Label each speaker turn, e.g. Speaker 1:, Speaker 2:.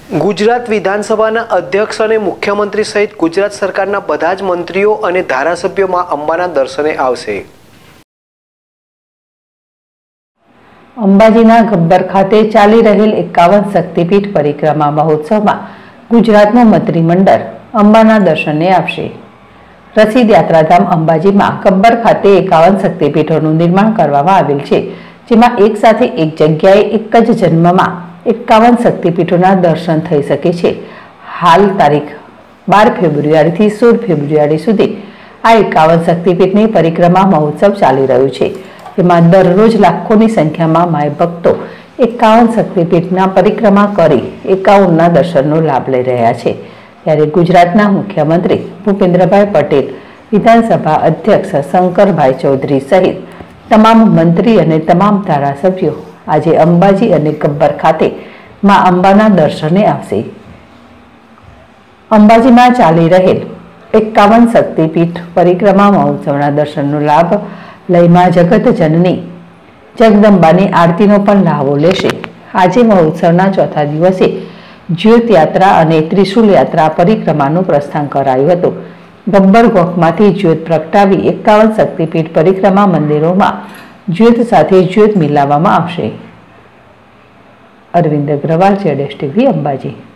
Speaker 1: ગુજરાત વિધાનસભાના અધ્યક્ષ અને મુખ્યમંત્રી સહિત ગુજરાત સરકારના બધા જ મંત્રીઓ અને ધારાસભ્યો માં અંબાના દર્શને આવશે।
Speaker 2: અંબાજીના ગબ્બર ખાતે ચાલી રહેલ 51 શક્તિપીઠ પરિક્રમા મહોત્સવમાં ગુજરાતનું મંત્રીમંડળ અંબાના દર્શને આવશે। રસીદ યાત્રાધામ અંબાજીમાં ગબ્બર ખાતે 51 શક્તિપીઠોનું નિર્માણ કરવામાં આવેલ છે, જેમાં એક સાથે એક જગ્યાએ એક જ જન્મમાં 51 શક્તિપીઠોના દર્શન થઈ શકે છે। હાલ તારીખ 12 ફેબ્રુઆરીથી 16 ફેબ્રુઆરી સુધી આ 51 શક્તિપીઠની પરિક્રમા મહોત્સવ ચાલી રહ્યો છે, જેમાં દરરોજ લાખોની સંખ્યામાં માય ભક્તો 51 શક્તિપીઠના પરિક્રમા કરી 51ના દર્શનનો લાભ લઈ રહ્યા છે। ત્યારે ગુજરાતના મુખ્યમંત્રી ભૂપેન્દ્રભાઈ પટેલ, વિધાનસભા અધ્યક્ષ શંકરભાઈ ચૌધરી સહિત તમામ મંત્રી અને તમામ ધારાસભ્યો આજે અંબાજી અને ગબ્બર ખાતે માં અંબાના દર્શને આવશે। અંબાજીમાં ચાલી રહેલ 51 શક્તિપીઠ પરિક્રમા મહોત્સવના દર્શનનો લાભ લઈ માં જગત જનની જગદંબાની આરતીનો પણ લાભો લેશે। આજે મહોત્સવના ચોથા દિવસે જ્યોત યાત્રા અને ત્રિશુલ યાત્રા પરિક્રમાનું પ્રસ્થાન કરાયું હતું। ગબ્બર ગોખમાંથી જ્યોત પ્રગટાવી 51 શક્તિપીઠ પરિક્રમા મંદિરોમાં જ્યોત સાથે જ્યોત મિલાવવામાં આવશે। અરવિંદ અગ્રવાલ, ZSTV, અંબાજી।